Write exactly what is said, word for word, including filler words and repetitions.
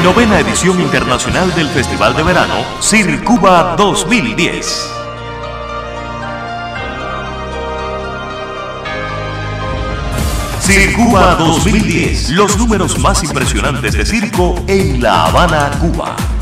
Novena edición internacional del Festival de Verano Circuba dos mil diez. Circuba dos mil diez, los números más impresionantes de circo en La Habana, Cuba.